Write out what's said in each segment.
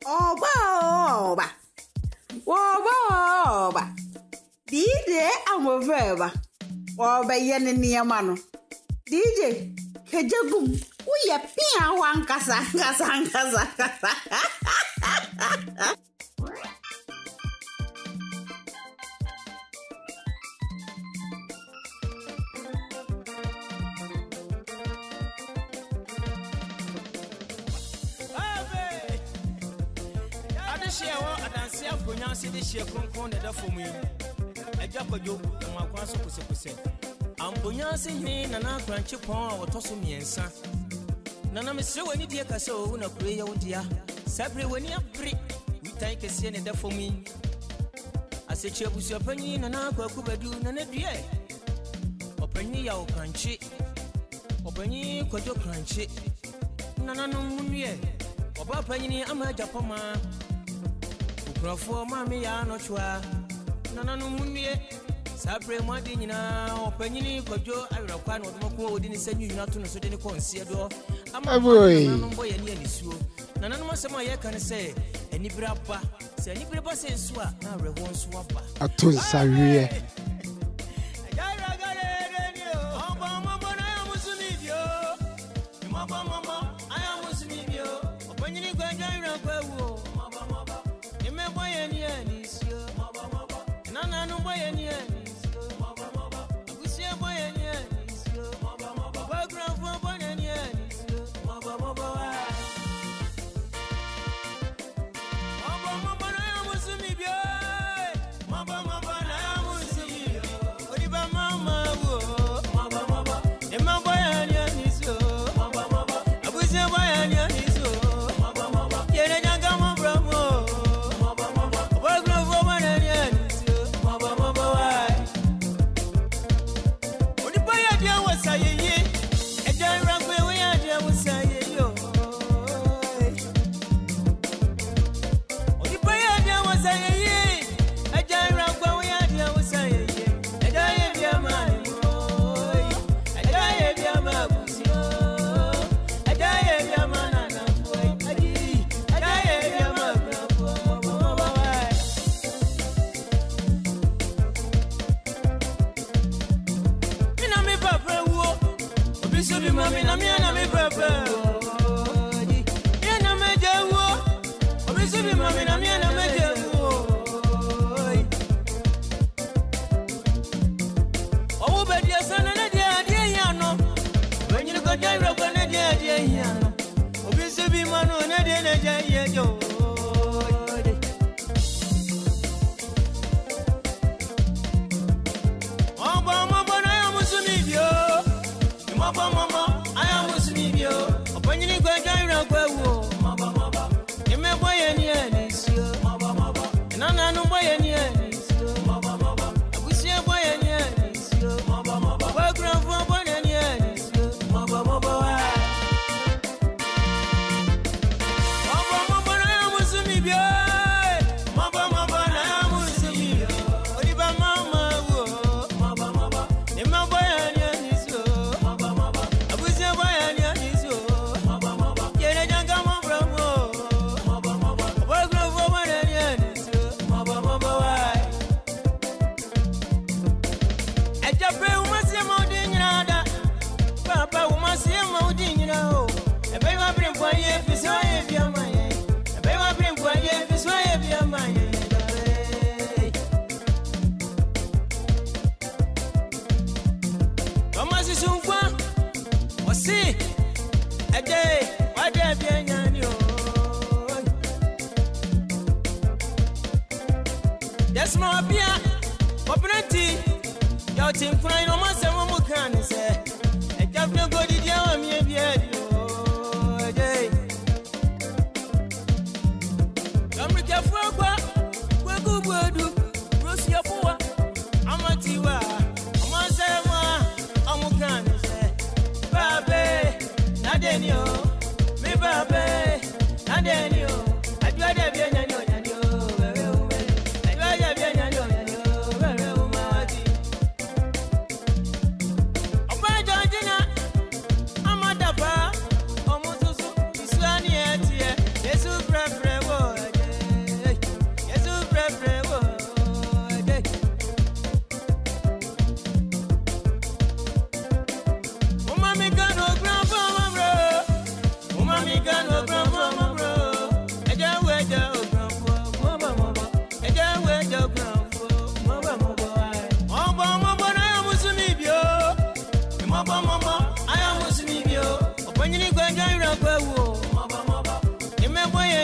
Oba. Oba. DJ amoveba. Oba yen ni amano. DJ kejagum. Uye pia wankasa. See this year, Concon, the for me. A japajo, and my quasso was a I'm Bunyansi, and I grant you pawn or tossing and son. None of so any dear casso, no prayer, dear. Separate when you're free, we take a scene and for me. I said, you was your penny and I could do none of ye. Open ye out crunchy. Open ye could you crunchy. None of ye. Oba penny, I'm a japoma. For mammy, I not sure. None of Munie, Sabre Madina, or Penny, Cojo, I will find what Moko didn't send you not to know so any conceal. I'm a boy and any sue. None of my can say, any brapa, say any brapa says swap, now reward swap. I told Saria.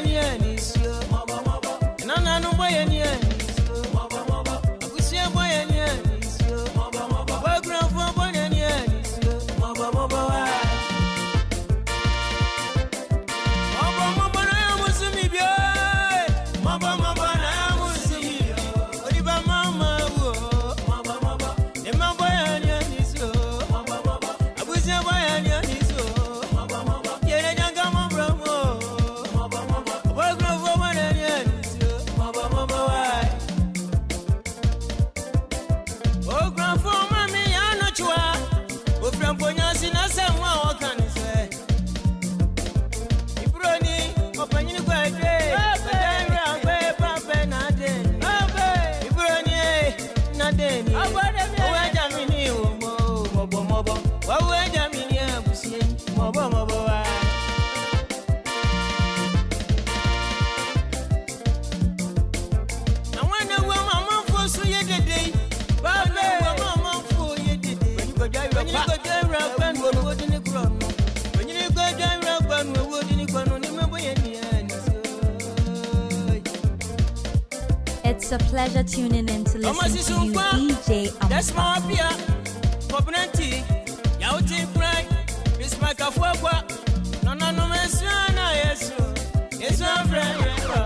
It's a pleasure tuning in to listen to you, DJ Ampa. That's my beer. Popnanti, Yauti Frank, Miss Macafua. No, Messiana, yes, it's a friend.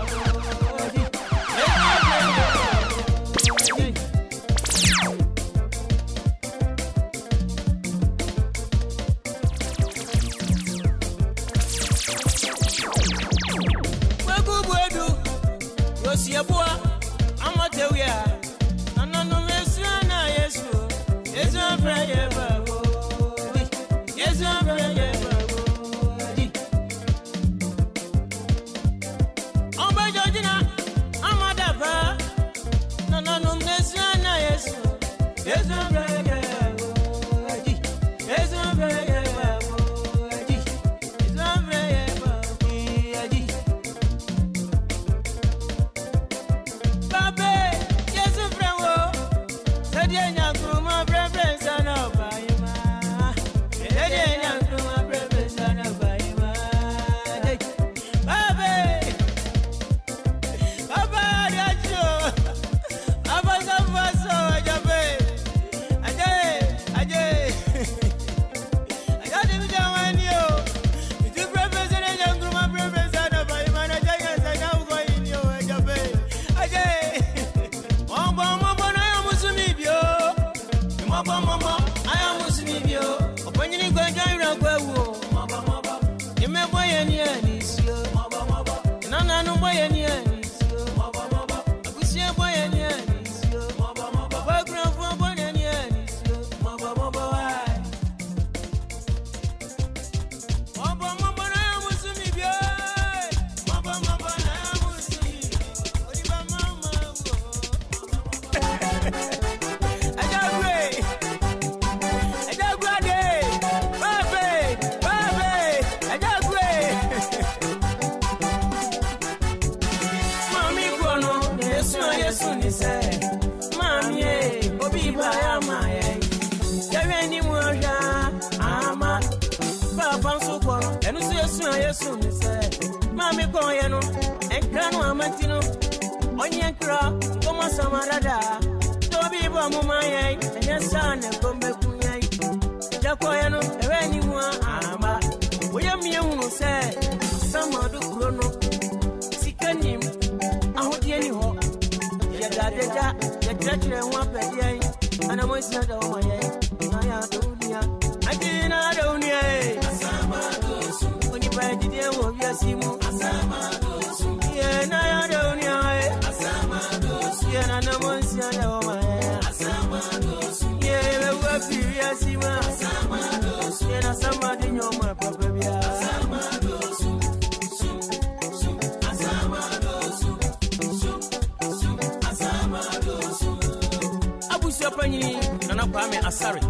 Asari.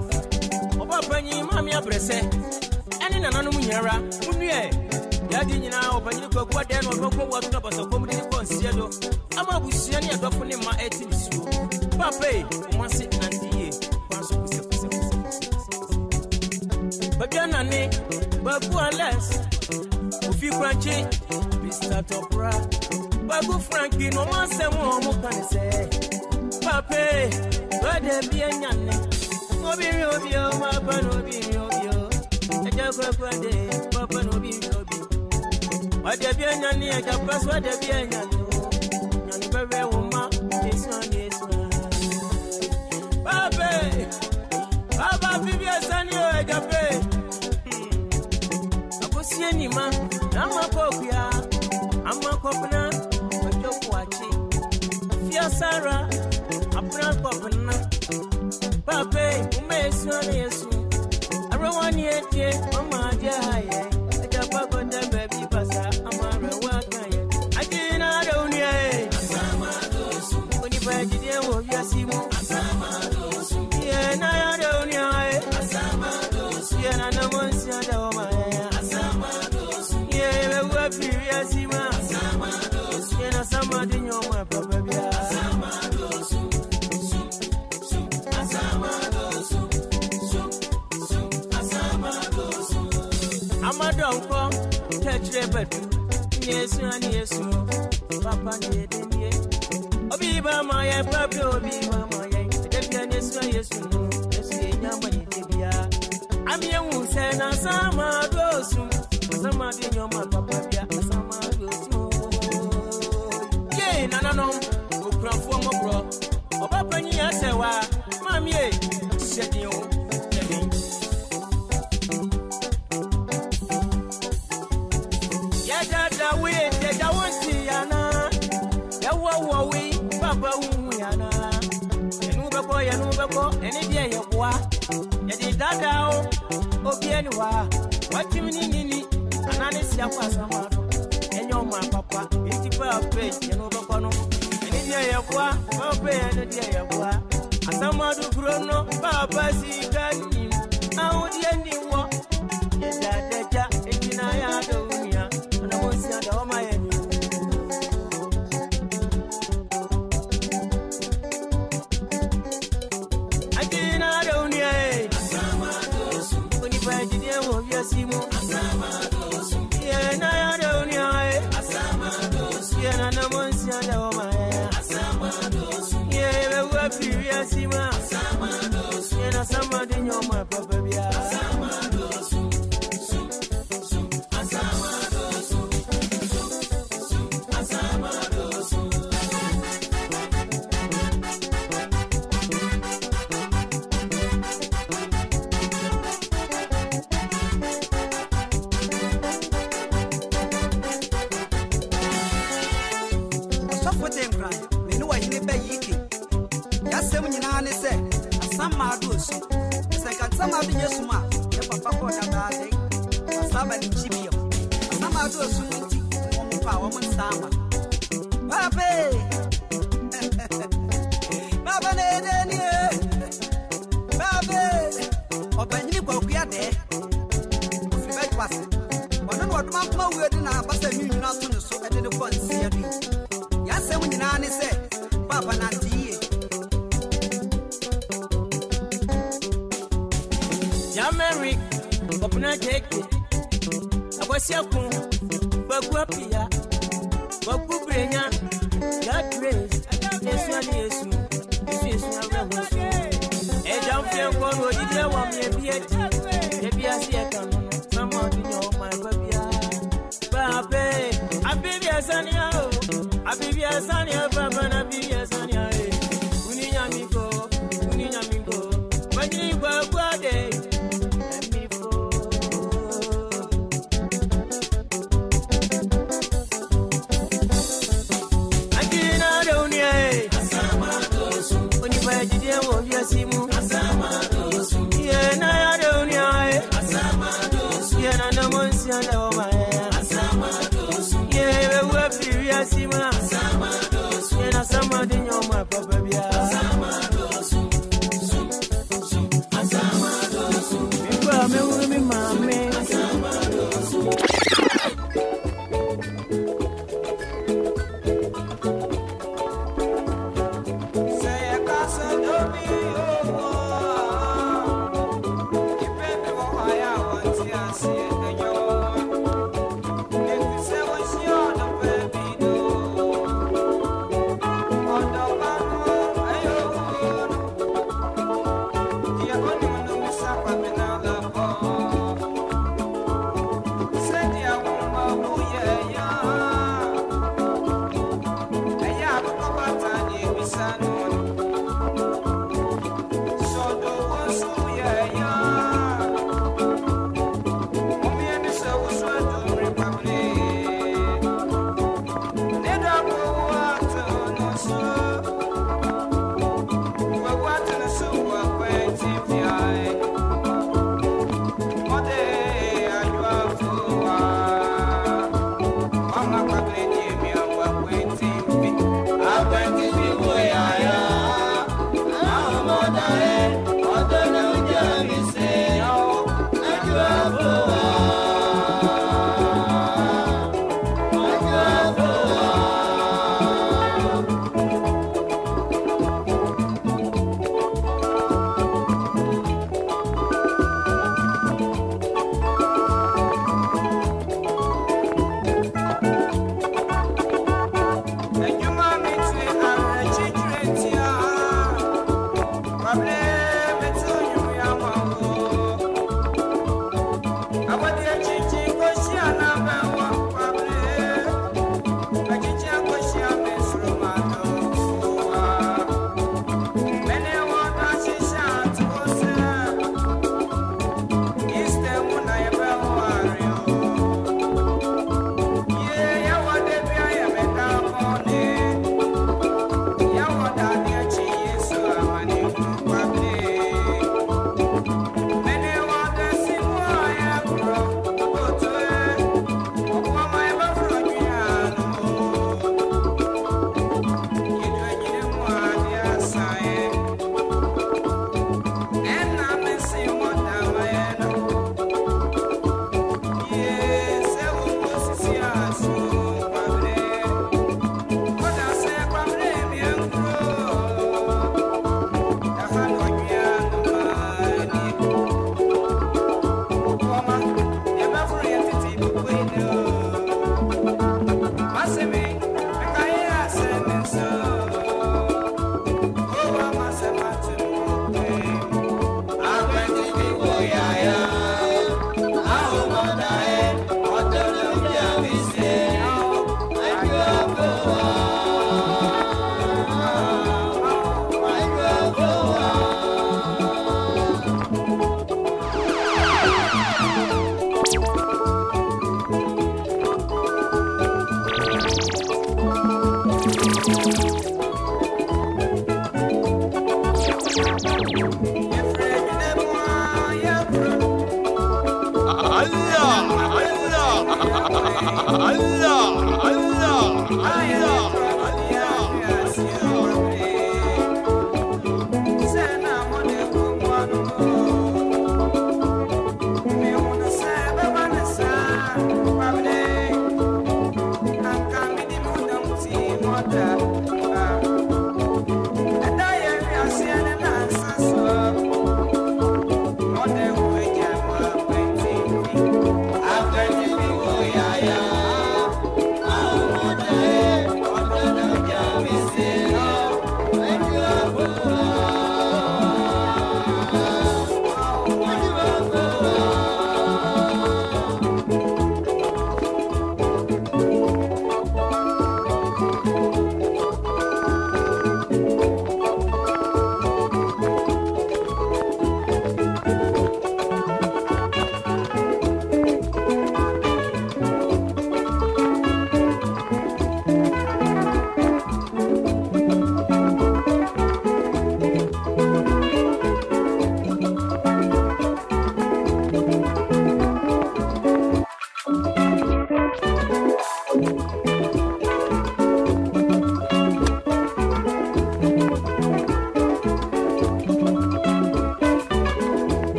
Oba panyi mami abrese. Eni na nanu munyara. Munue. Yadi nyina opanyi ko kwa den no ko wa to baso komudi ko nsie do. Ama busia ne adofo ne ma eti su. Pape, mwansi nandiye. Kwanso kuse. Babiana ne, babu ales. Ufi Crunchy, Mr. Topra, Babu Frankie, no man say more can say. Pape, where there be a young Obi Robio, Papa Nobi Robio, a Jabba day, Papa Nobi Robio. What there be a young near Japas, what there be a young very woman, this one is one. Pape, Papa Vivian Sanyo, Jape. I could see any man, I'm a copia, I'm a copina, but you're watching. Fia Sarah, a brown copina. Pape, who may son is soon. I don't want yet, oh my dear, I got Papa the baby passa, I'm a rewarder. I didn't know yet. When you buy the deal of your Simo, yeah, now I don't know. Yeah, I know once you know my yeah, we're serious. Yeah, somebody know my papa. I'm a dog, catch a bed. Yes, Papa, Obiba, my papa, Obiba, my yes, I'm young, who said, Sama goes soon. Somebody in your mother, Sama goes soon. Yea, no, who come from a bro. Or Papa, yes, Mammy, said you. Any day you walk, you did that out. Obianwa, what you mean? And I see a pass and your man, Papa, 85 page, you know, Bacono. Any day you walk, Papa, any day you walk. And some other grown up, Papa, see, got him. How would the ending walk? Yes, that, it's in I don't know, and I won't see all my enemy. Yeah, now I don't know. Yeah, no one said, oh my. Yeah, we're serious. Yeah, somebody know my papa.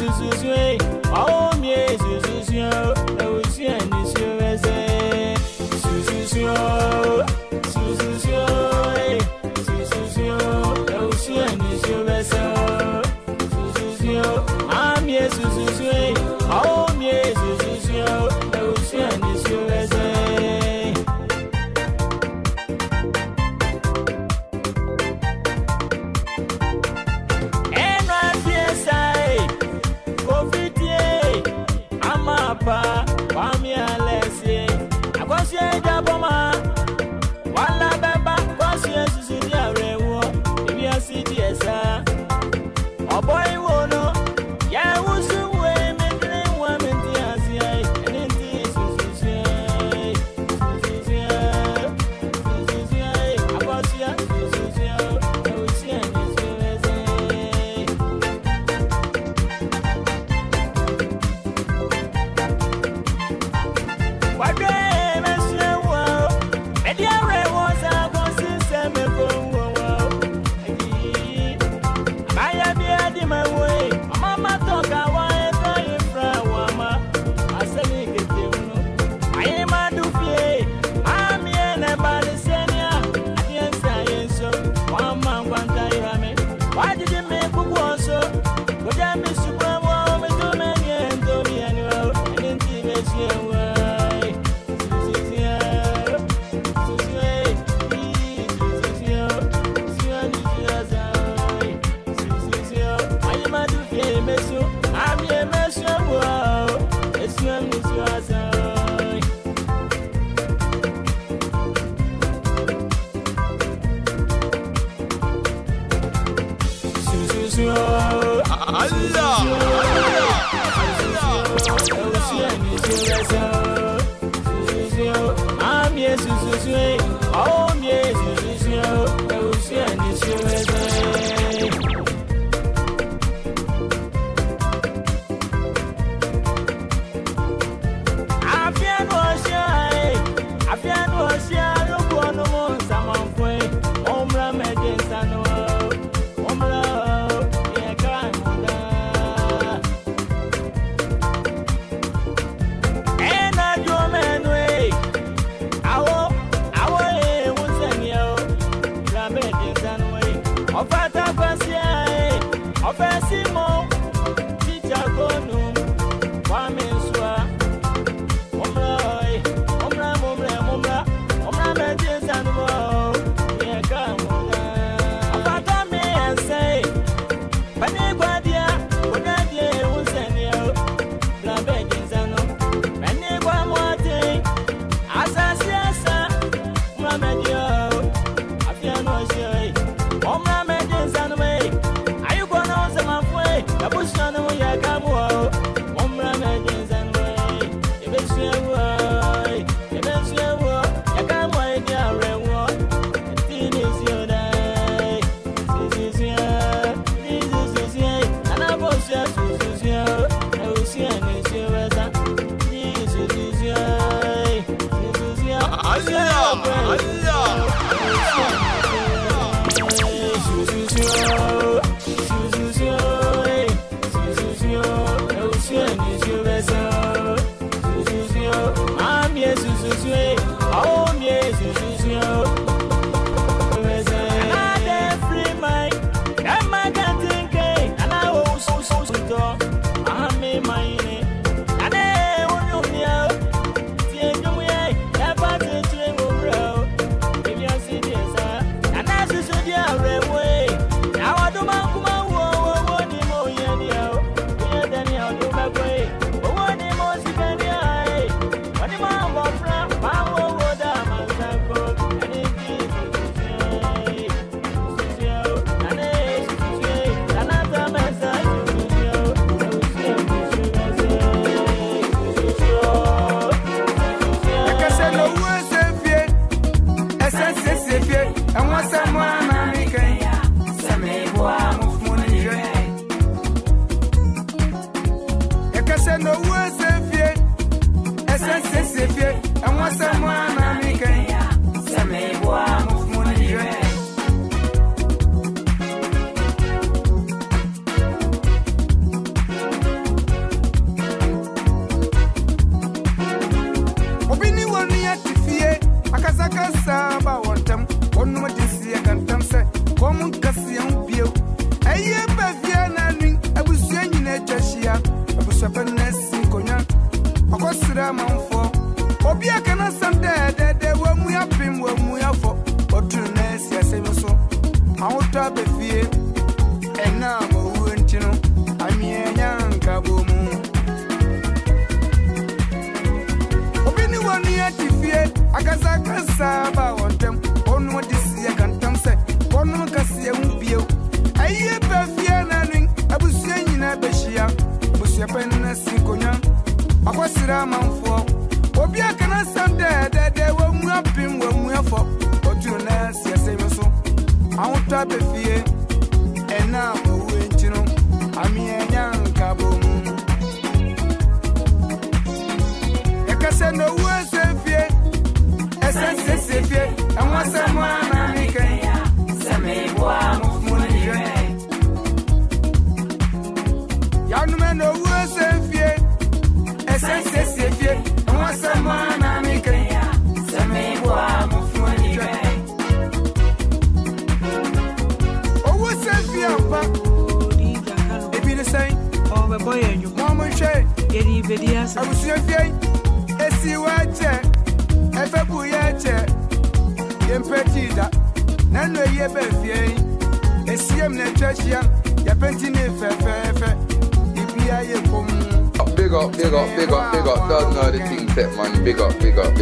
susue. Oh, me, sususio. Ocean is your essay. Susio. Susio. Susio. Ocean is your vessel. Susio. I'm yes, susue. Oh, me, susio. Ocean is your essay. And right here, say, Amapa, Pamia Lessie, I was here, Jaboma, Walla Baba, was here to see the reward. If you are CDS, oh boy, wono, yeah, who's the way, making women, the Asia, and in this I was here, I was here, Are you going to your pen sikonya. Akwasira manfo. Obi akana sande de wo mu apim wo mu afọ. Otu na siase mi so. Awuta be fie. Ena wo enchino. Ami enya nka bom. Yakase no wo se fie. Essence se fie. Anwa se mo na mi kan. Se me boa mo mo ni je. Ya no me no wo se fie. Essence se fie. Anwa se mo na mi kan. Se me boa mo mo ni je. Owo se fie apa. Ebi ne sai. O be boy enyu. Mo mo hwe. Eri bedi asa. Abusu fie. Esi wa che. Efe bu ye che. Yempetida. Nano ye be fie. Esiem na twachia. Ya penti ne fe. Ibia ye kom. Big up. Don't know the thing set, man. Big up.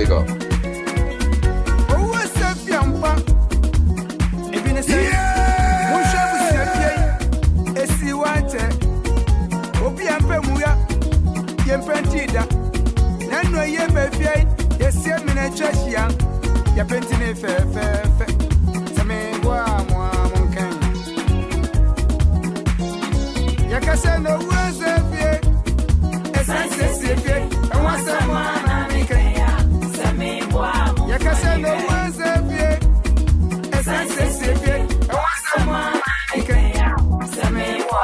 Oh, what's up, Yampa? If you say, who shall we say? Esi water. Obi ampe muya. Yempetida. Nano ye be fie. Esiem na twachia. Ya penti ne fe. Same boa mo kan. Ya kase no was up fie. Essence se fie. And what's up, man? Same boa. Ya kase no was up fie. Essence se fie. And what's up, man? Same boa.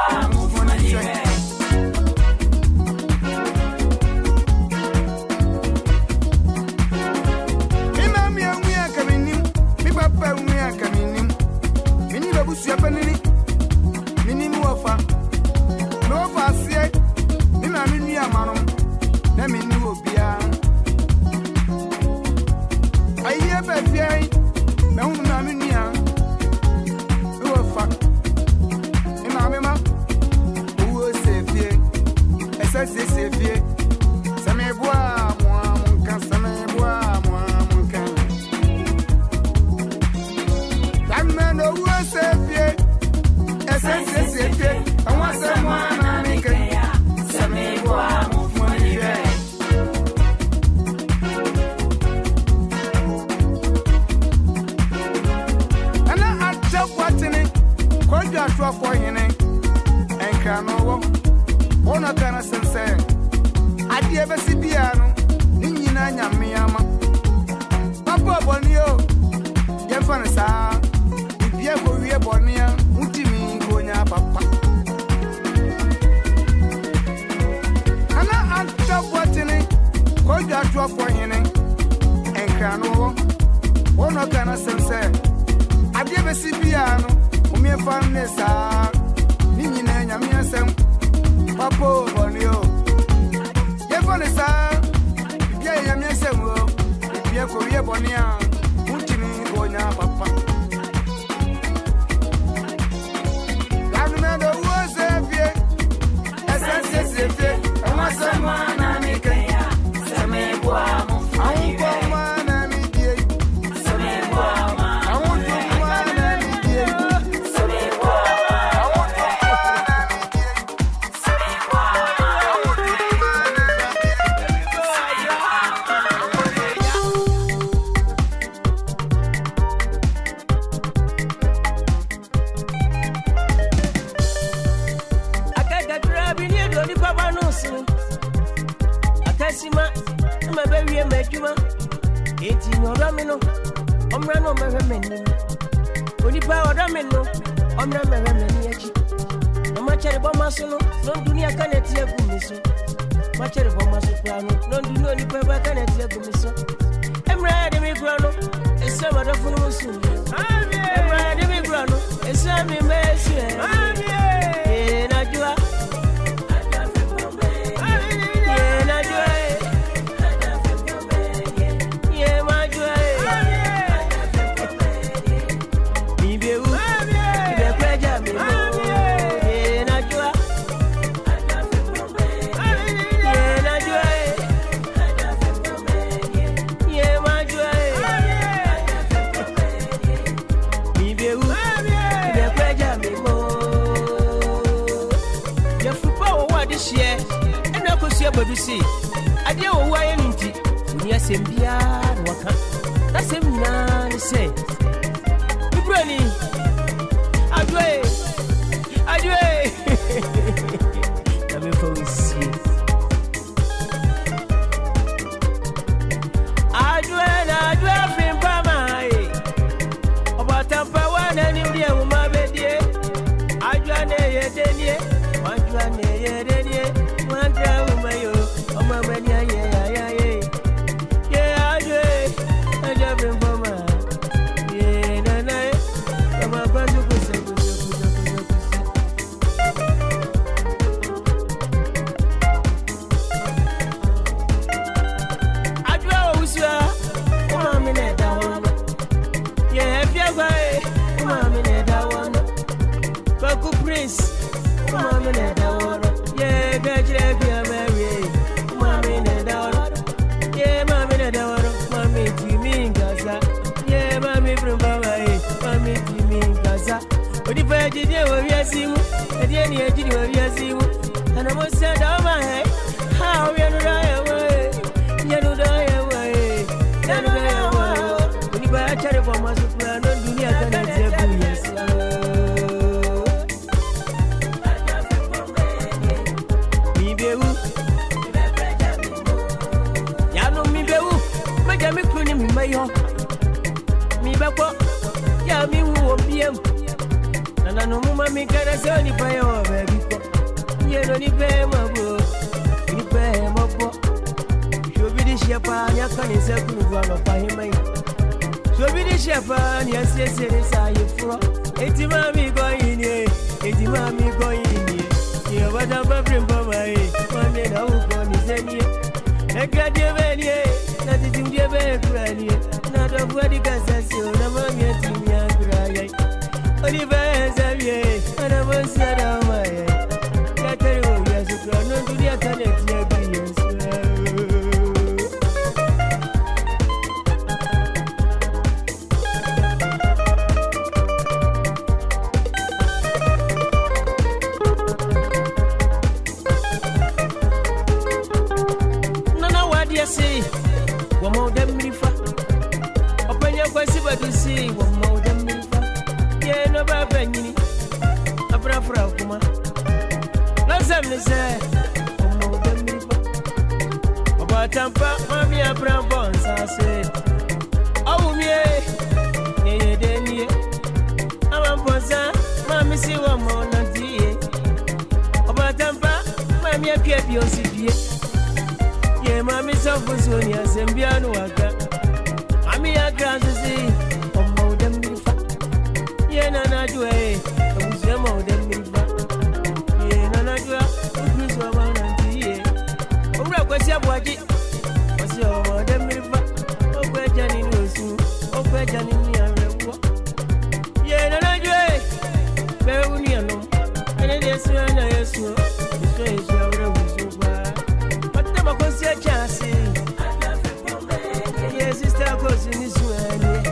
Yeah. produce. I dear why ain't Unia Sembia, Waka. That's him now, say. You granny. Adway. Come in for see. Adway from Pamai. About Tampa one and India, my baby. Adwane, one down my yo, oh, my man, yeah. And I must say, oh my head, how you know die away, you know die away, when you buy a cherry for my super, no dunia can no mama mi cara so ni pa yo baby ko ye no ni pe ma bo ni pe ma bo so bi di shepa nya kan se kunu bo ma pa hi mai so bi di shepa nya se ni sa ye fro eti ma mi go yin ye ye ba da ba brim ba mai ma me na u ko ni se ni e ga de be ni na ti tim de be kra ni na do bo di ka sa si o na ma mi ti mi a kra ye Oliver Xavier, and I was said, oh my, I tell you, yes, you are not to the attorney, no, no, what do you say? One more than me, open your question, but you see, one more than me. Yeah, no baby, a brave kuma. Let's have me say, oh, the about Tampa, mommy, a brown bones. I say, oh, me, I'm a bossa, mammy, see one more, not dear. About Tampa, mammy, a keep your city. Yeah, mammy, so good, Sonia, Sembiano, mammy, a grand to see. Nana do it, I was your mother. Yeah, Nana do it, we was one and tea. Oh, what's your body? What's your mother? Oh, where Johnny knows you. Oh, where Johnny knows. Yeah, Nana do it, very near no. And it is when I saw the strange young but never was your chance. Yes, it's still close in this way.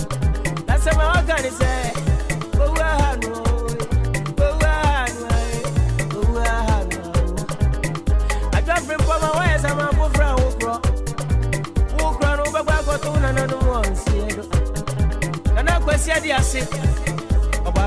That's what I'm gonna say. Oh,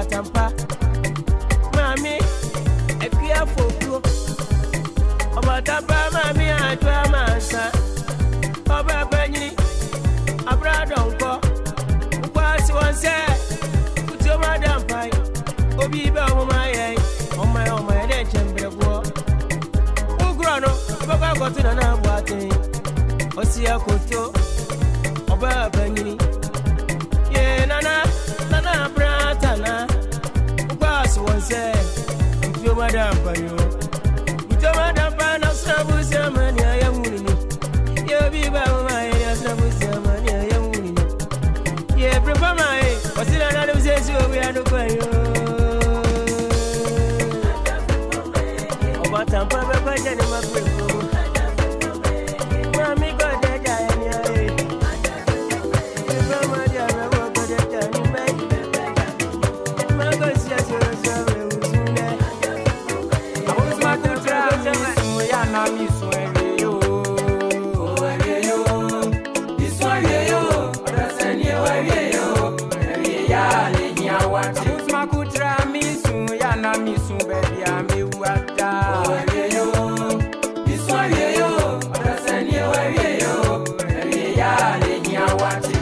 Obatampa Mami Ekia Fokro Obatampa Mami Atwa Mansa Oba Benyi Abradonko Kwasi Wanse Kutio Madam Pai Obi Ba Omaye Omaye Den Chembrebo Ugrono Baba Gotina na Bwate Osia Koto Oba Benyi Ye Nana Bratana Kwasi Wanse Kutio Madam Pai Kutio Madam Pai Na Sabu Semani Ayamuni Ye Biba Omaye Na Sabu Semani Ayamuni Ye Prepama Wasila Na Luzesu We are no Kwayo Obatampa Baba Jani Makweko Mami Gode Jani Aye Prepama Jani Gode Jani Mai Magosia Sura Uzune Abuzma Kutra Misu Yana Misu Eyo Eyo Iswayo Rasani Eyo Ya Lenya Wati Abuzma Kutra Misu Yana Misu Baby Ami Wata Eyo Iswayo Rasani Eyo Ya Lenya Wati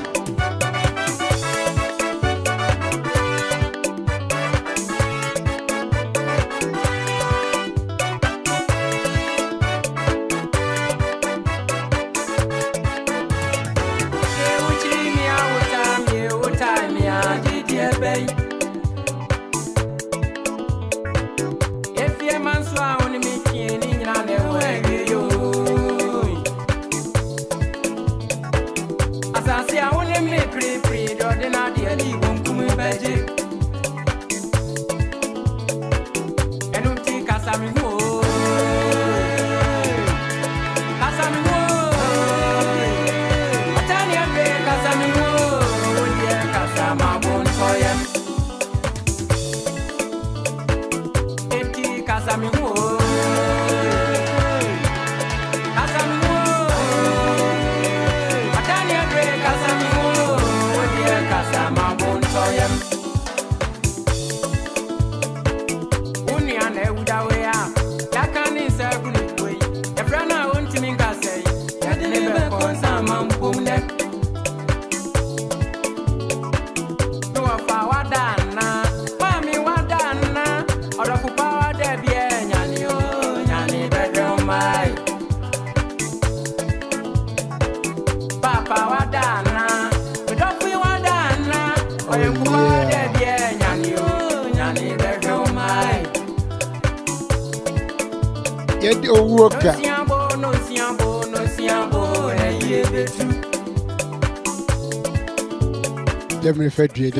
Demi Fedri,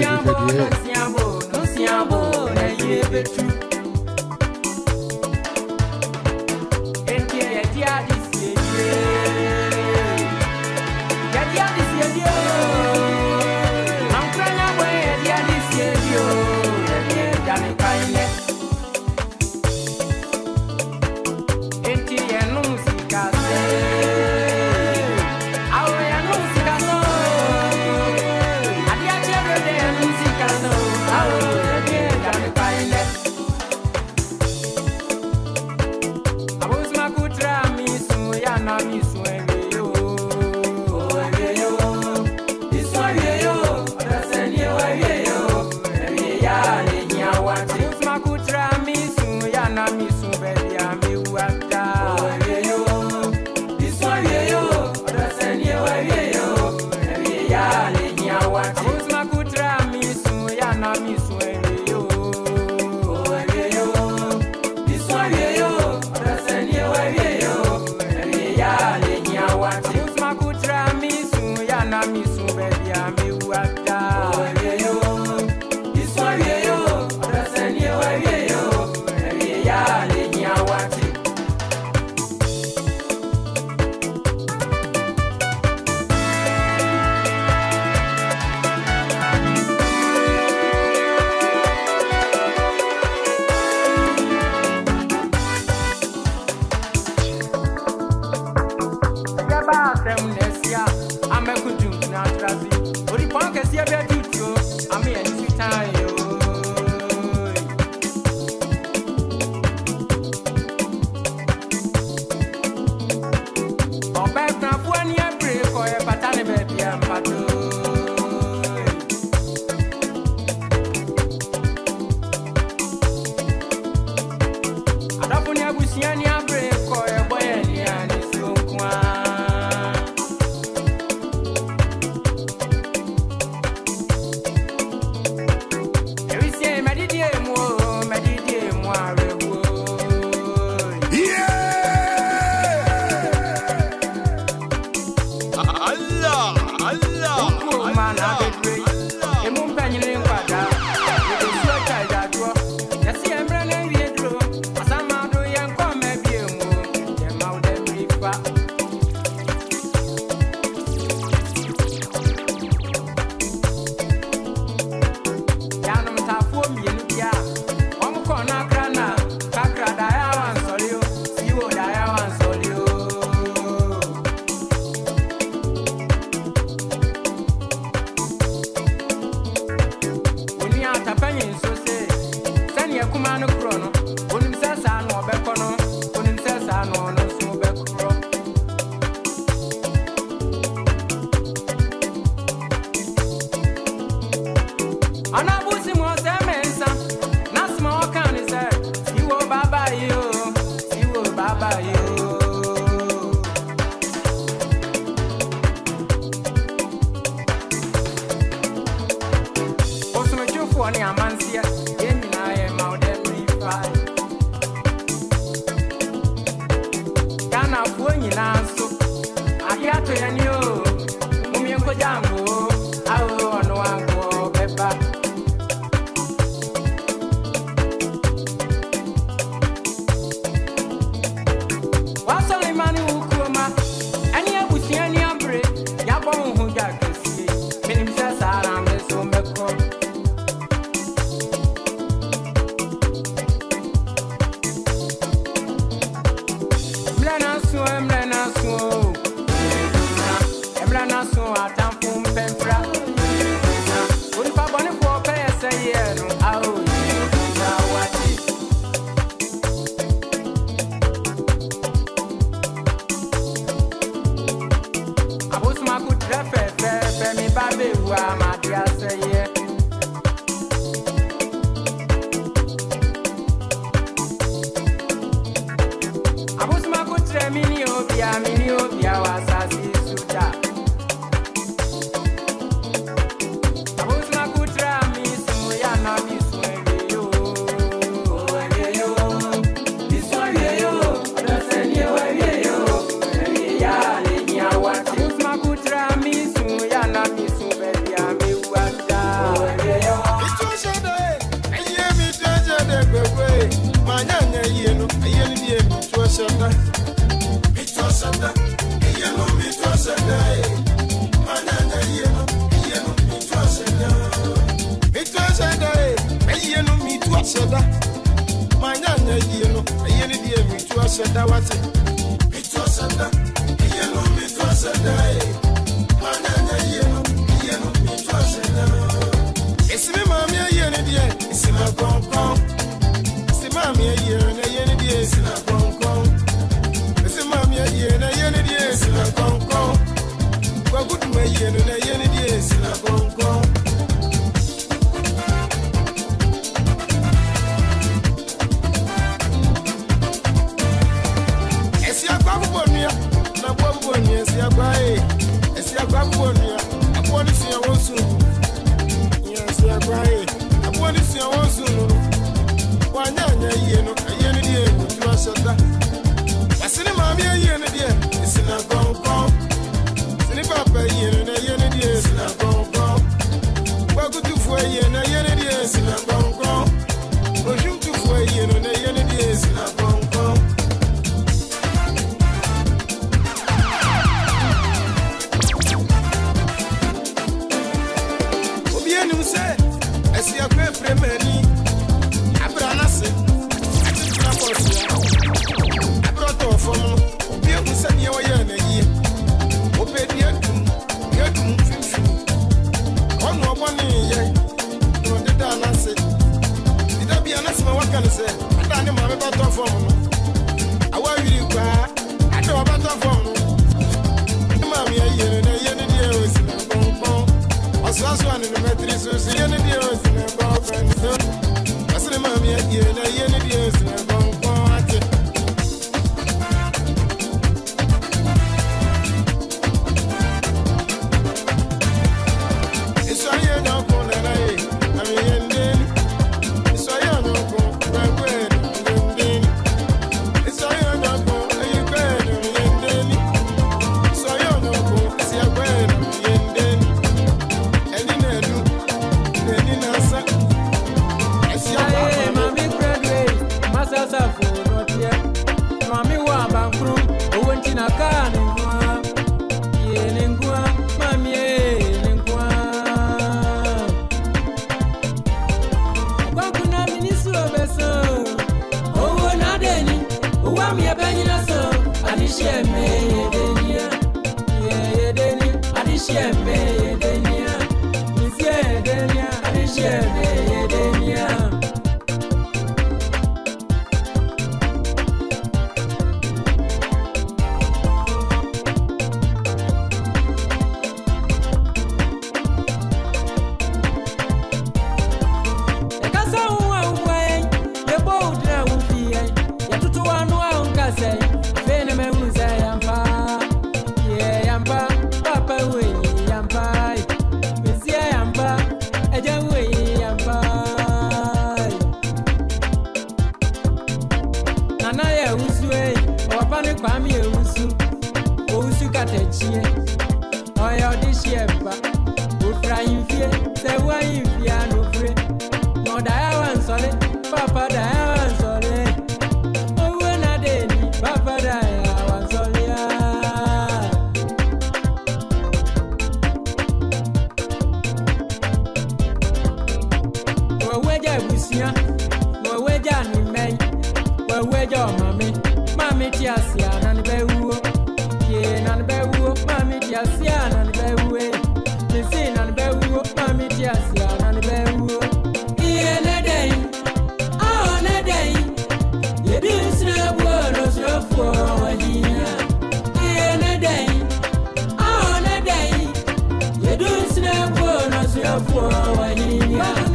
busi mo se mensa. Na small can is there. You oh baba yo. You oh baba yo. Osuma chufu oni amansia. Yeni na ye maude purify. Kana fuoni nanso. Akiato yani yo. Mumienko jango. Awo ono wango beba. Wasole mani ukuma. Ani abusi ani ambre. Yabo hu jakesi. Minimse sara meso meko. Mlena suo. Emlena suo atampum pempra. Uri pabone po pese yenu. Au wati. Abusuma kutrefe fe mi babe wa madia seye. Abusuma kutre mini obia wasasi suta. Abusuma kutra misu ya na misu eyo. Eyo. Misu eyo. Odaseni eyo. Ya le nya wati. Abusuma kutra misu ya na misu bebi ame wata. Eyo. weja busia, no weja ni men, we weja mami, mami tiasia nan bewu, ye nan bewu, mami tiasia nan bewu, misi nan bewu, mami tiasia nan bewu, ye ne day, ah ne day, ye disna buono sofo wajina, ye ne day, ah ne day, ye disna buono sofo wajina.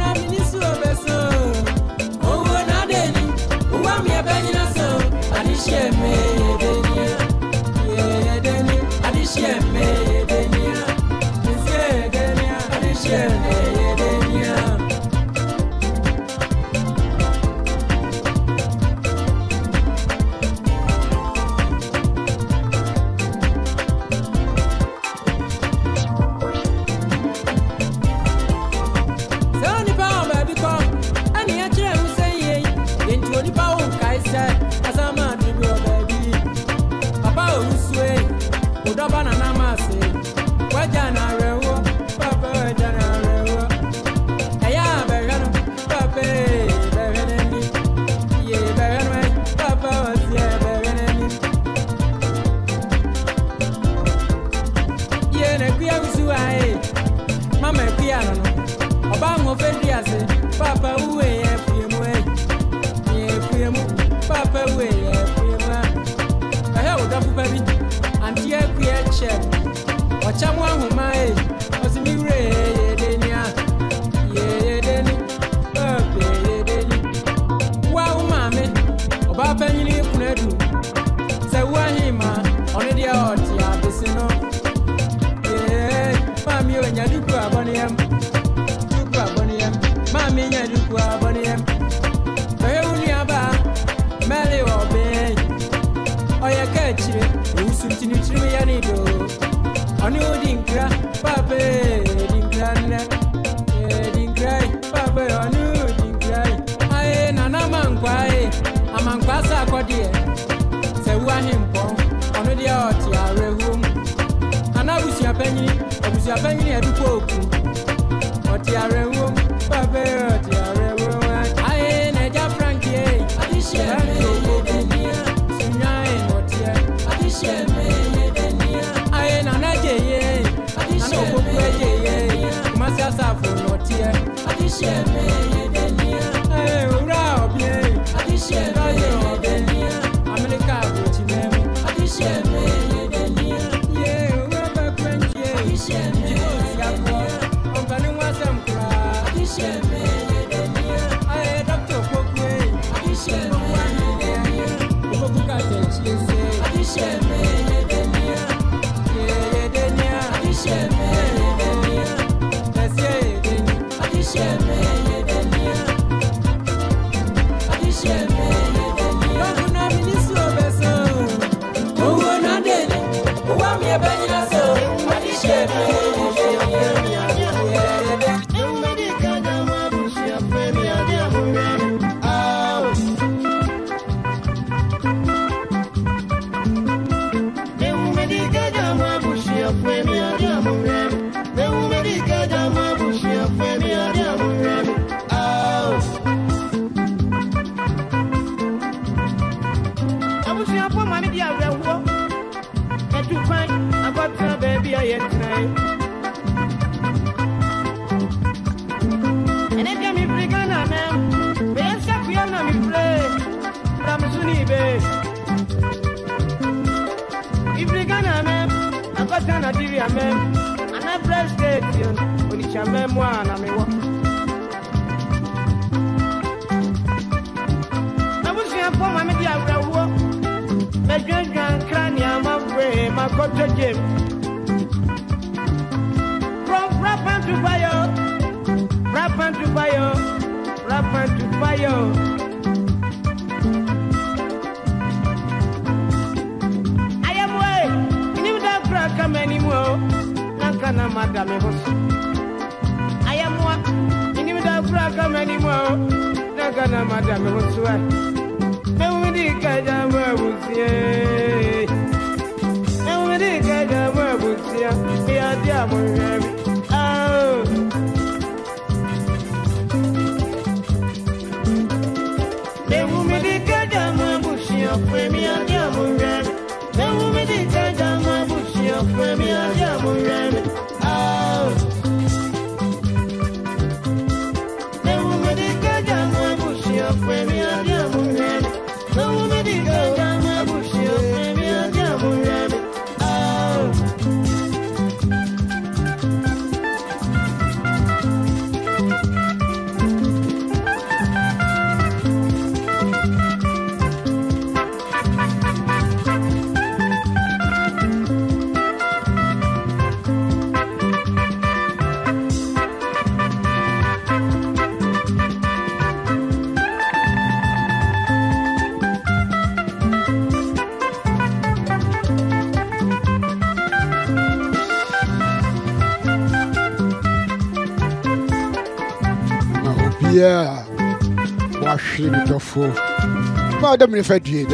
Yeah. Wash it off. Well, let me fed you.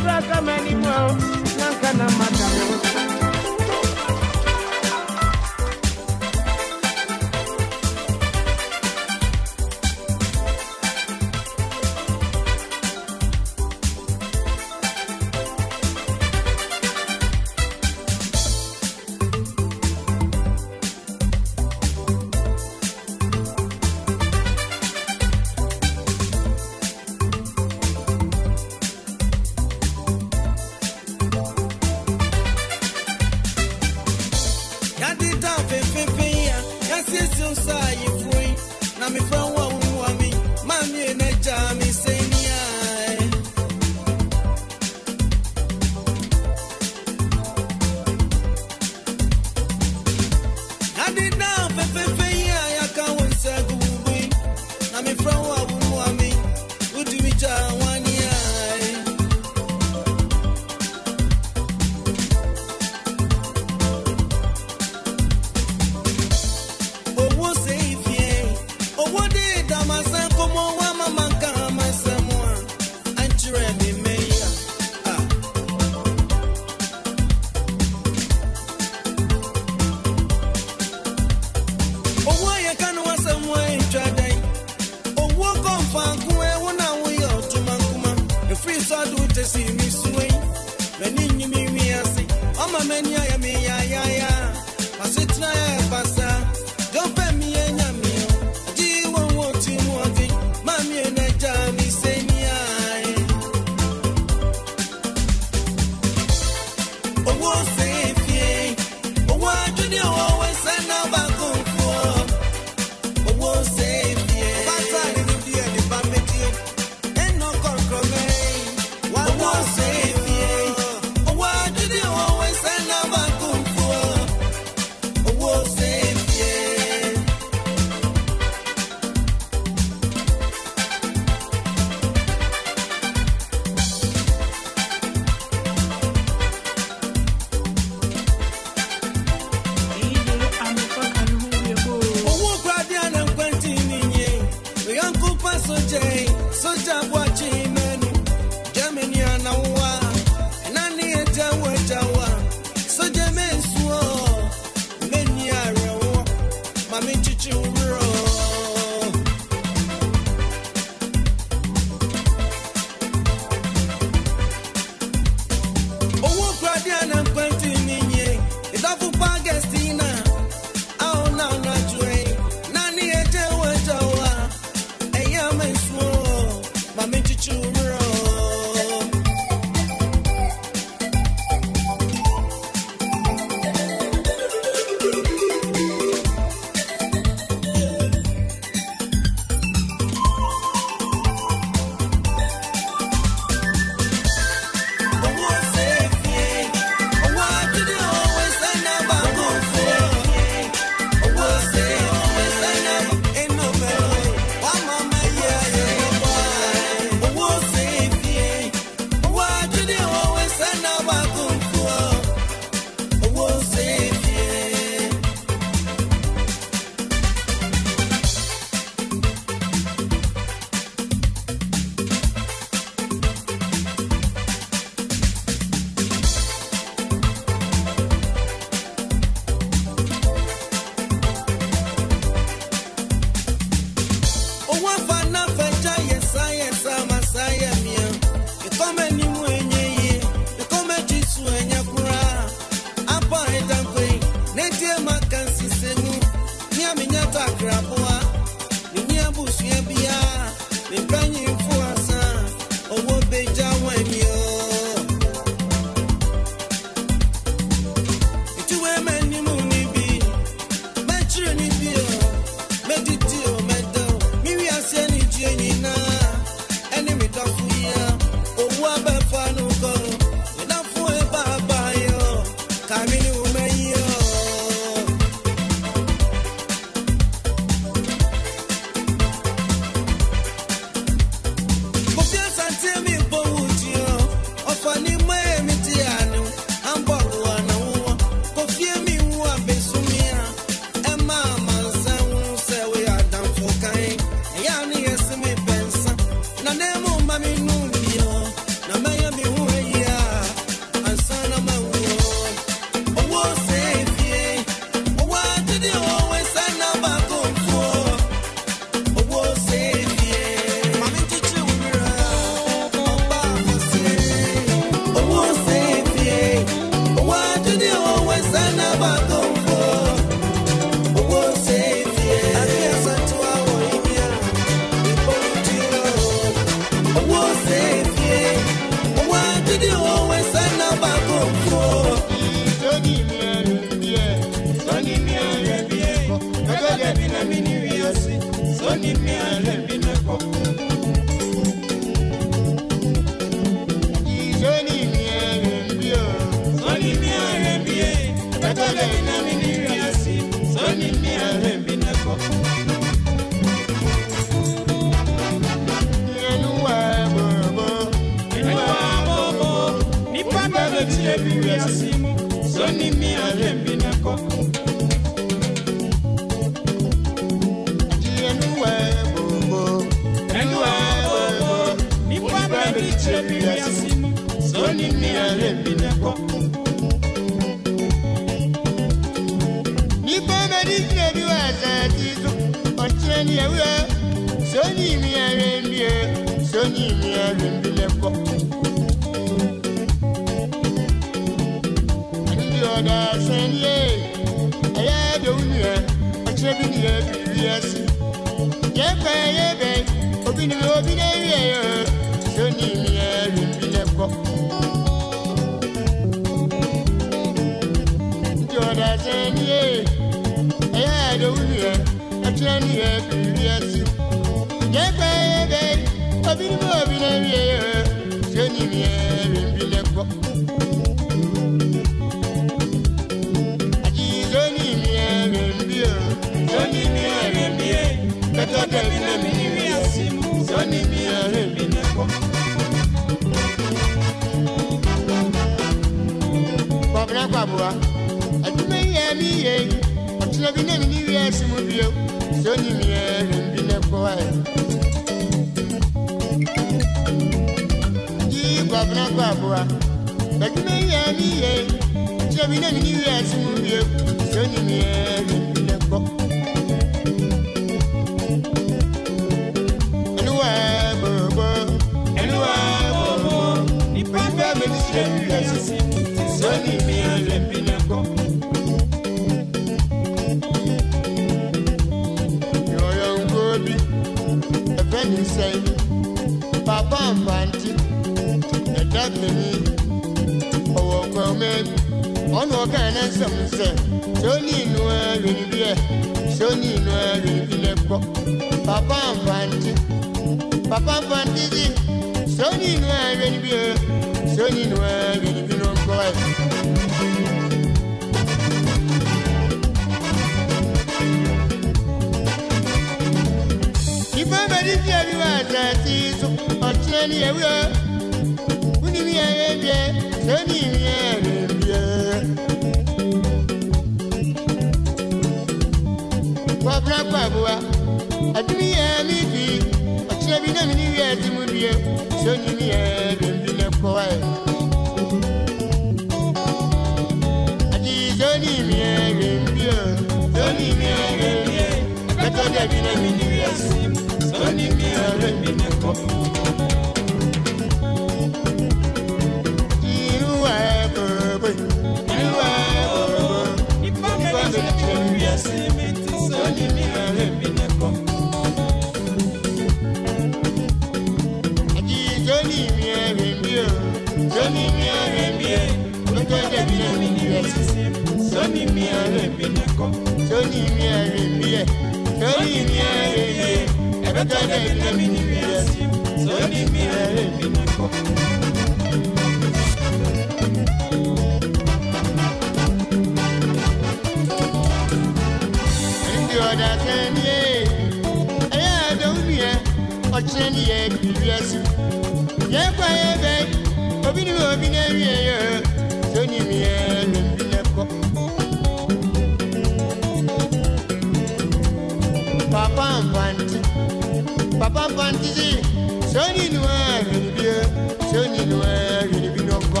Papa Panti, Sonny Noir, Sonny Noir, Binoko.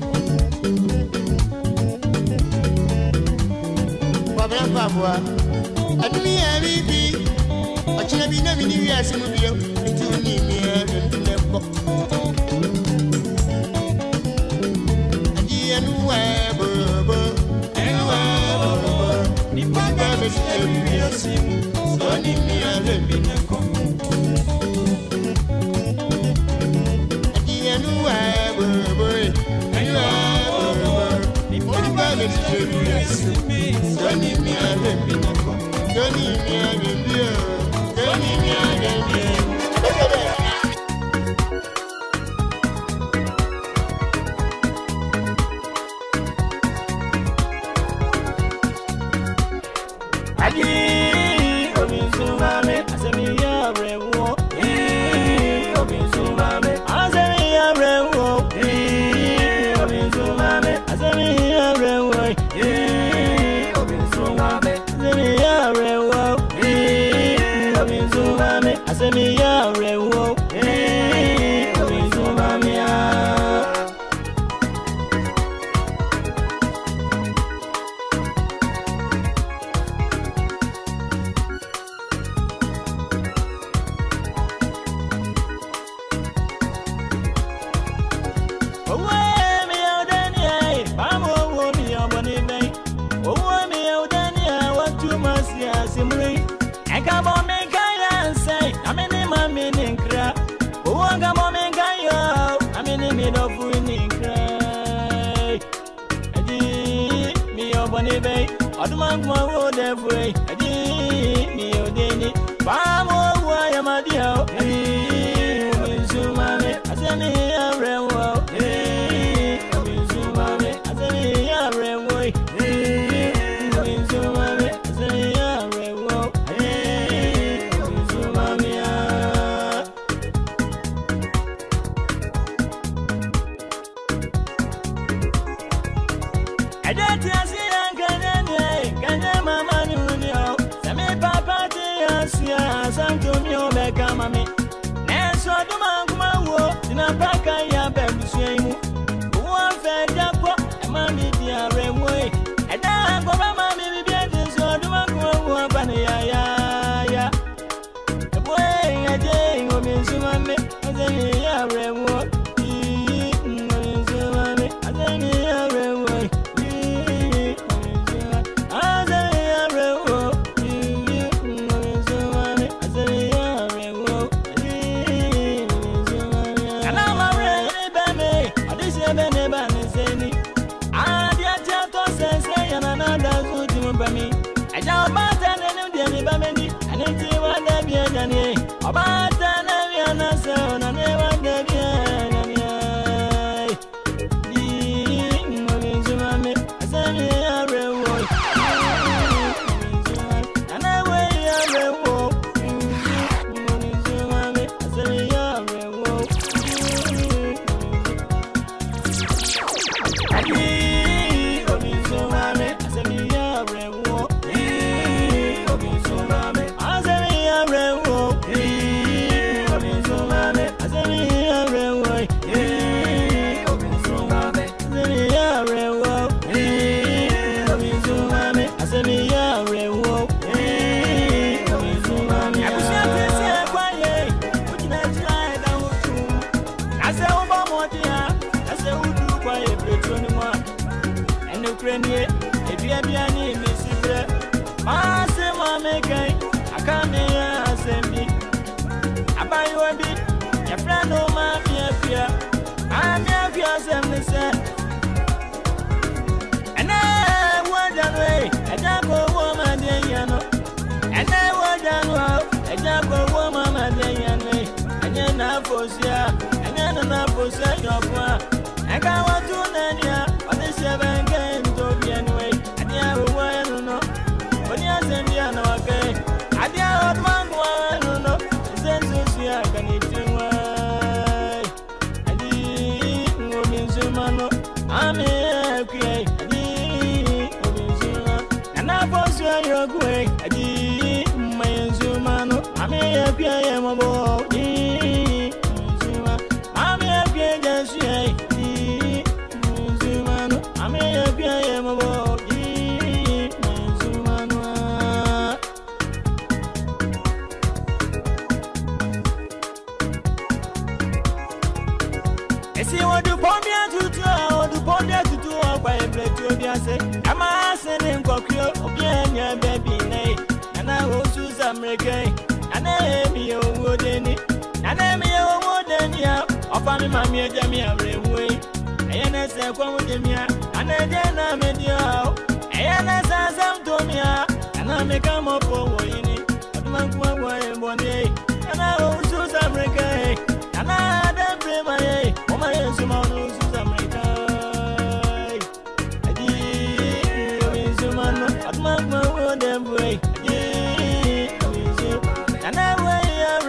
Papa Papa, and me, I will be. I should have been a mini years in the year to me and Binoko. And Papa is every year, Sonny me and Binoko. Abia. I'm your cousin, Mr. And I want that way. I don't go woman, you know. And I want that way. I don't go woman, you know. And you're not for sure. And you're not for sure. I got what to Nanya on the 7 games to be anyway. And you have a way to know. But you're saying you're not okay. I don't want one to know. The sense you can eat you. I'm here, and I was your way. I did my Zumano. I'm here, I'm a boy. I'm here, just Zumano. I'm here, I'm a boy. I see what you want me to do. I'm asking Cockio, Obiania, baby, nay, and I will choose American, and I am your wooden, and I am your wooden, yeah, of my mammy, Jamia, Railway, and I say, come with me, and I then I made you out, and I saw some to me, and I may come up for winning, but my one day, and I will choose American, and I don't play my A, or my Zumano, choose American. And I way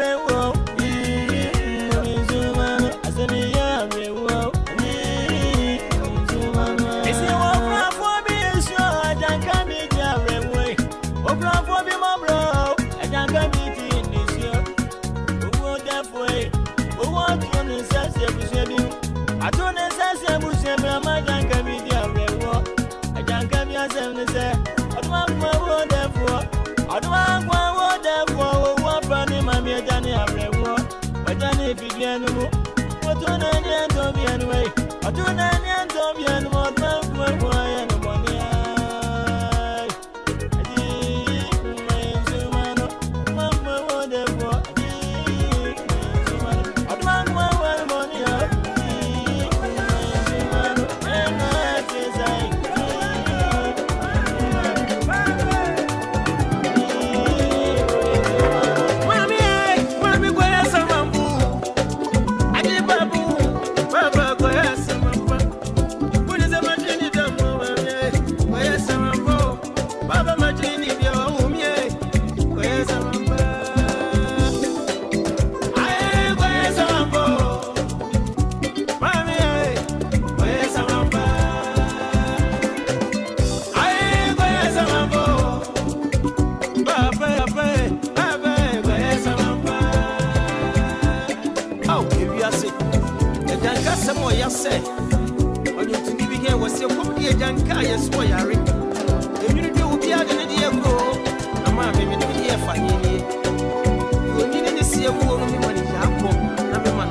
I don't necessarily my janka media rewo. I janka me as I say, I don't want more therefore. I don't want more therefore. One funny mammy, Danny, I rewo. But Danny, if you get no more, what do I need to be anyway? I do not need to be any more than and money. I did my Zumano, Mamma, therefore. I don't want more money. Say, when you think we hear was your comedy and Kaya Sawyer. If you do be out in the year go, I'm not maybe the year for you. You need to see a woman in money. I'm a man.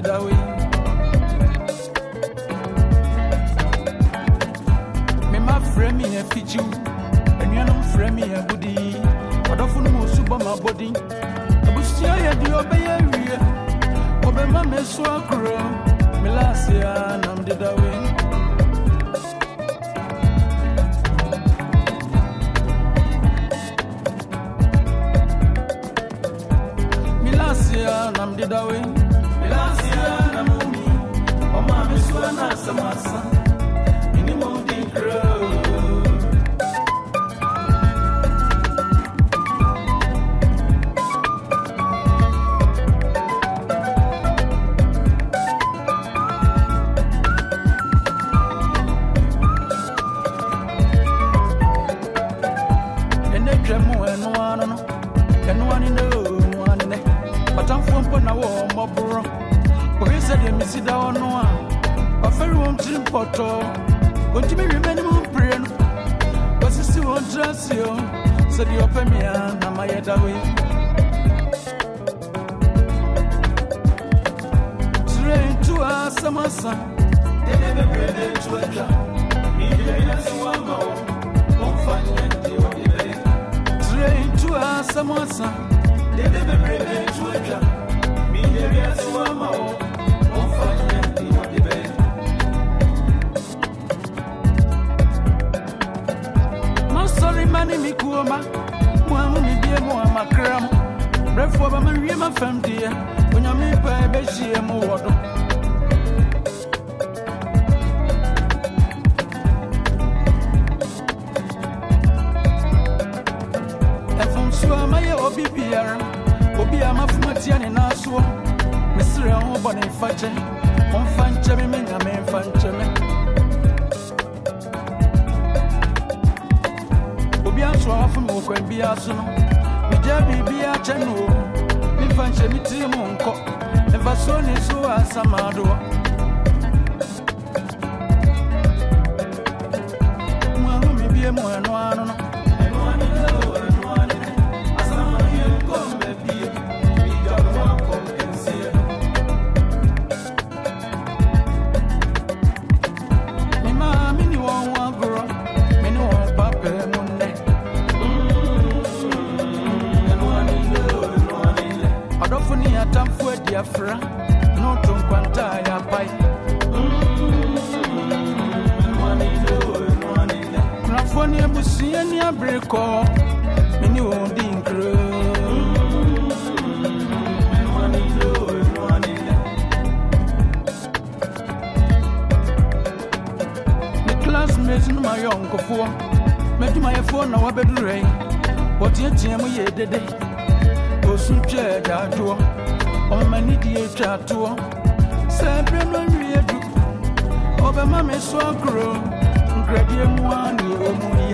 did away. Me my friend me a fit you, and you know friend me a goodie. But often most super my body. I was still here to obey area. Obey my mess so I grow. Me last year and I'm did away. I'm the way. Last year, I'm on me. Oh, my miss one as a massa. Minimum the crow. And they tremble and one in the but I'm from Ponawa, Mobro. But he said, you miss it down one. But very one to Porto. Won't you be remaining praying? But you still won't trust you. Said you open me and I'm my head away. Train to us, summer sun. They never breathe into a drum. Me, there's one more. Won't find it. Train to us, summer sun. They never bring it to a drum. Me, there is one more. Won't find anything on the bed. My sorry, money, me, Kuma. One will be a more macram. Breath for my real my family. When I meet by a beshi and more water. Obi ama fumatia ni naso Misiri ho bone fache on fanche me nga me fanche me Obi anso afu mo kwan bi aso no me ja bibi a che no me fanche mi ti mo nko e va so ni so asamado Mo mi bi e mo eno ano no Afra, no to quanta ya pai. Crafonia Busiania Breco, many won't include. The classmates in my uncle for make my phone now a better rain. What yet, Jim, ye did it. Go soon, Judge, on my needy tattoo. Sempre no redo. Over my mess so grow. Gradient one, you muya.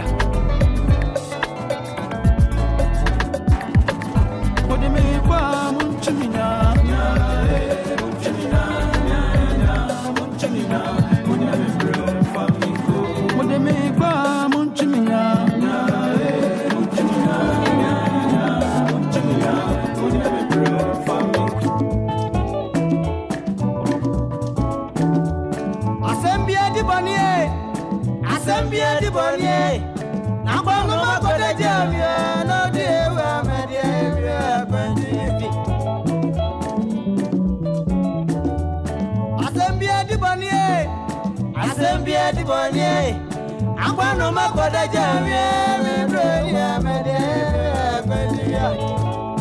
What do you mean? Munchimina, Munchimina, Munchimina, what do you mean? Munchimina, Assembly di bonnie. Na kwa no makoda jamia no de wa media bandifi. Assembly di bonnie. Akwa no makoda jamia media bandifi.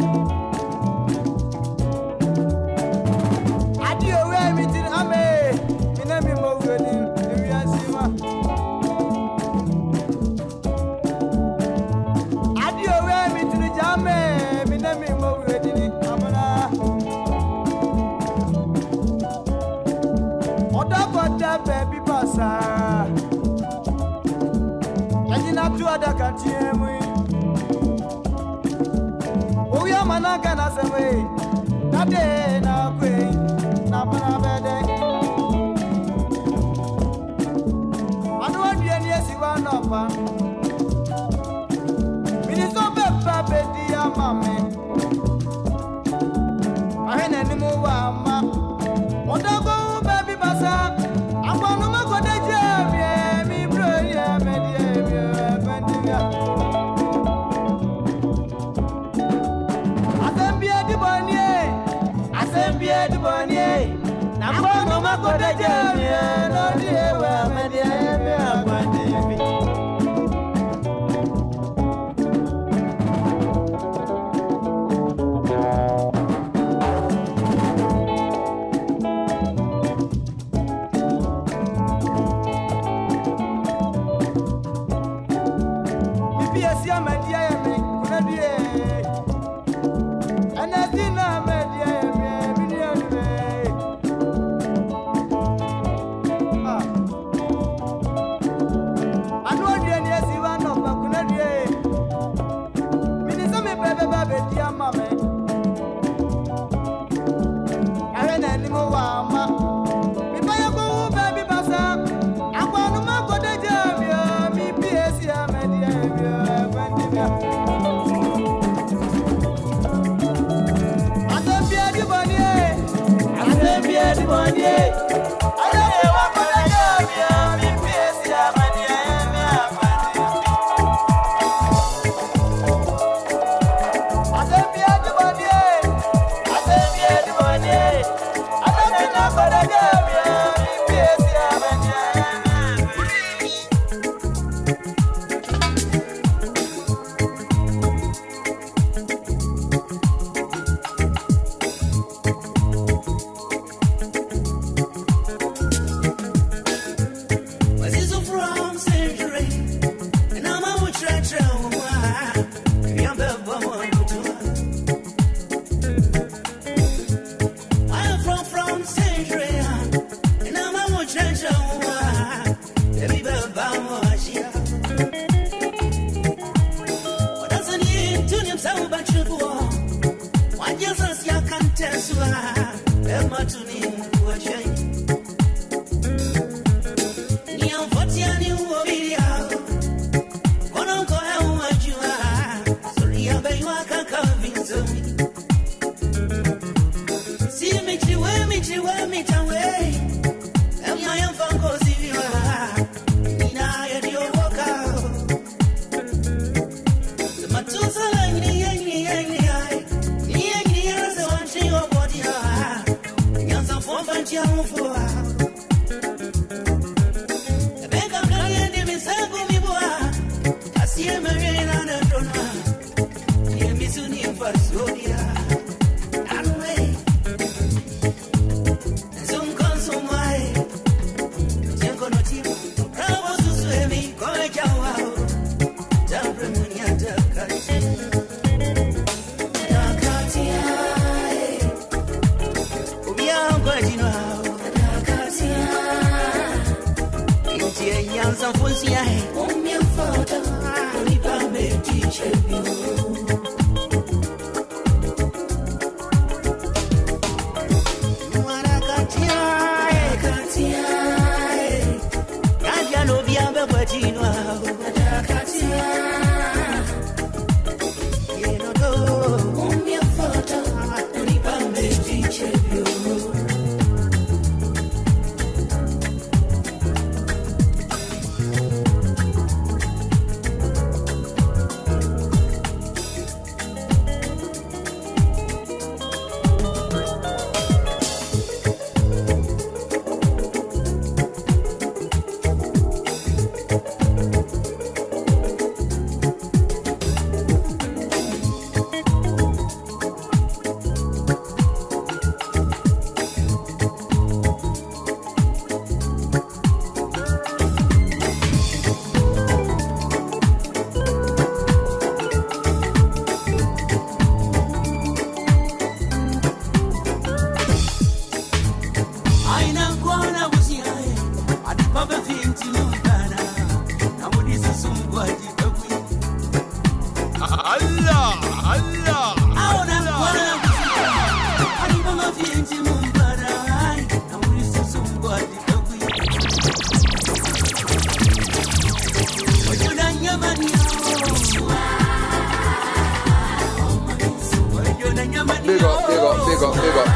Adio we mitin ame. Minami mo godi. Baby passa. Yajina tu adaka tiemu. Oya manaka na sewe. Nade na kwe na bana bede. Anu adie ni esiwa no pa. Miniso beba bedi ya mame. Ahene ni mu wa ma.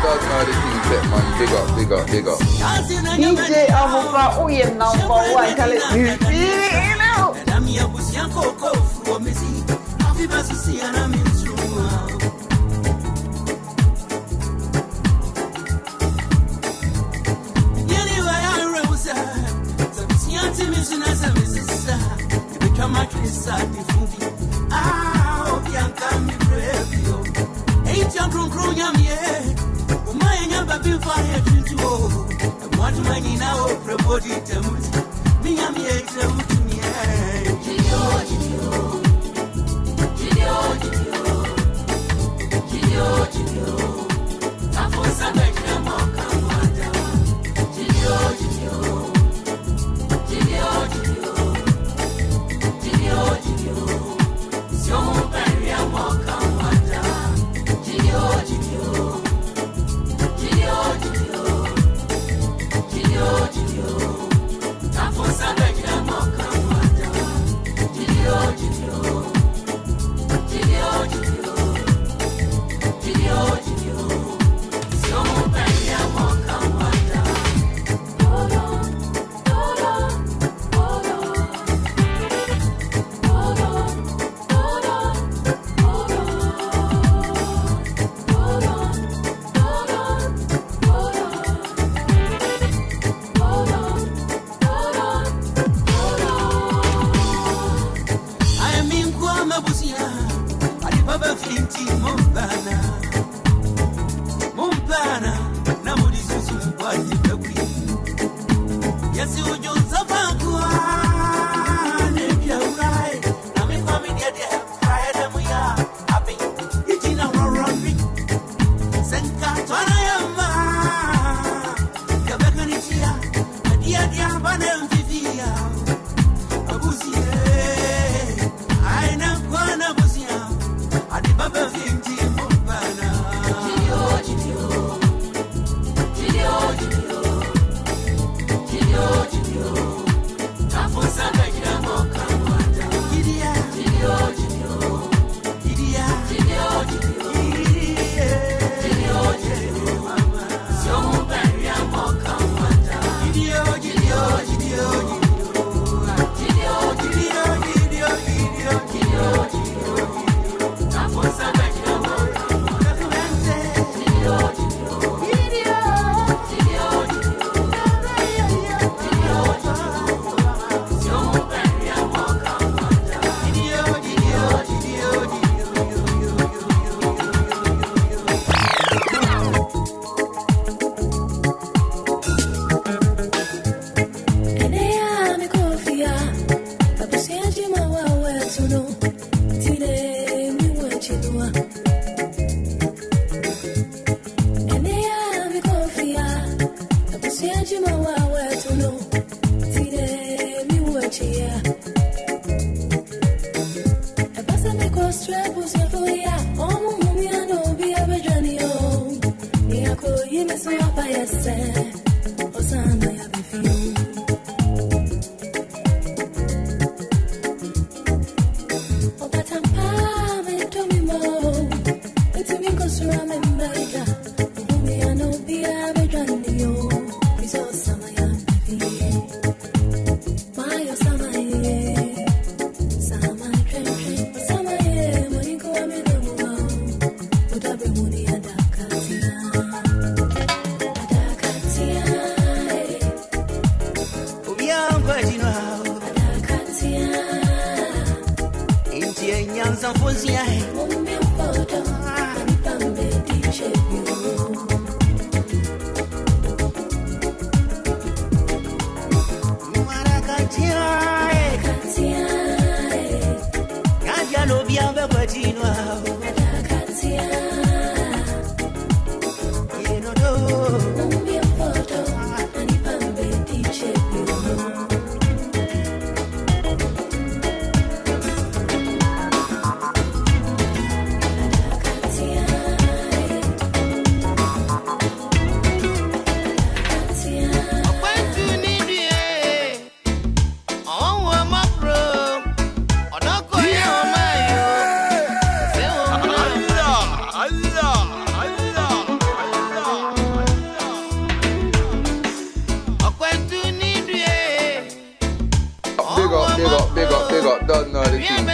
don't know the thing set, man. Big up, big up, big up. DJ Amufa, oh yeah, number one. Tell it.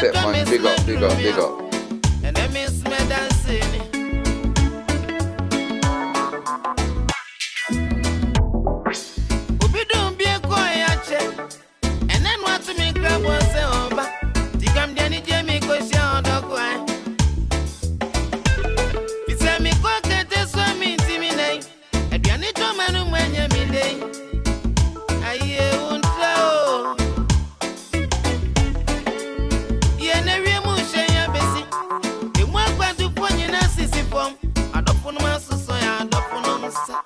step, man. Big up, big up, big up. And I miss me dancing. Ubi don't be a quiet check. And then what to make grab one say over. Tikam Danny Jamie go shout dog wine. It's a me go get this one mean to me name. And you need to man when you mean day. I won't flow. Yeah, never motion ya busy. You want what to put in a sissy form. I don't put my so I don't put no massa.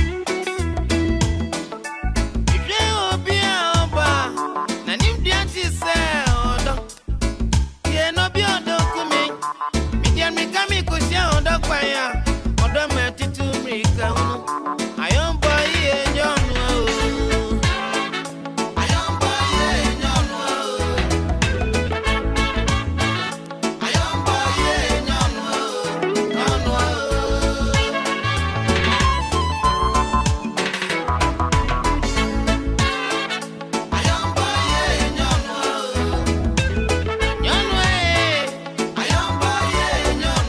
If you be a bar, and if the auntie say, yeah, no be on document. Me can make a me cushion on the fire. Or the matty to make a I am boy, yeah, John. I am boy, yeah, John. I am boy, yeah, John. I am boy, yeah, John. John way. I am boy, yeah, John.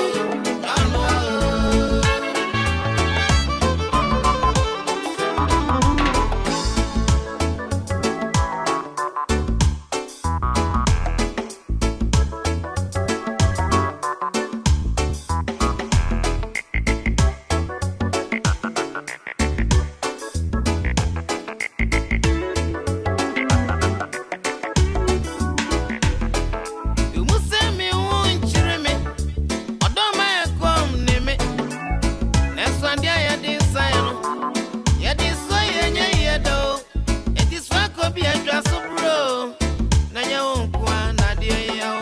You must say me won't cheer me. I don't mind come near me. Next one day I decide. Yeah, this way, yeah, though. It is what could be a dress of bro. Now you won't go on, Nadia.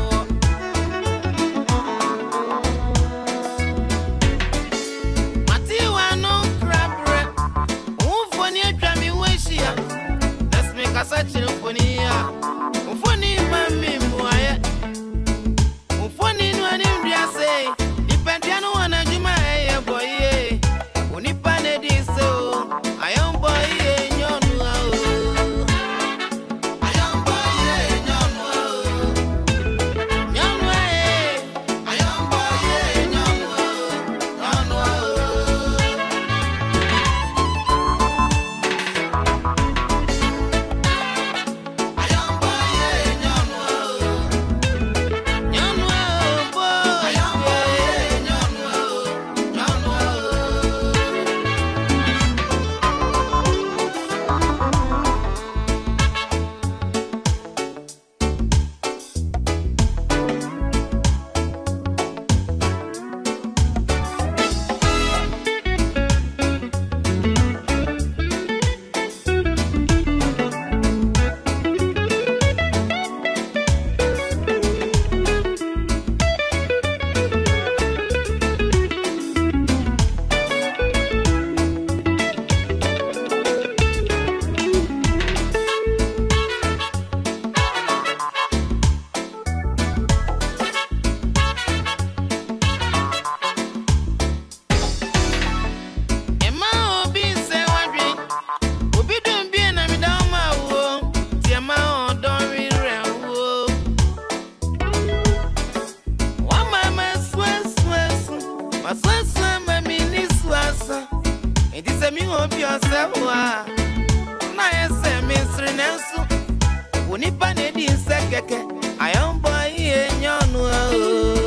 Matiwa no crab bread. Who for near Grammy Washia? Let's make a search for near. Who for near Mammy Moya? Ufoni nwani mbia say Nipendiano wana juma ya boy ye Unipane diso I am boy ye nyonu I am boy ye nyonu Nyonu I am boy ye nyonu I am boy ye nyonu I am boy, yeah,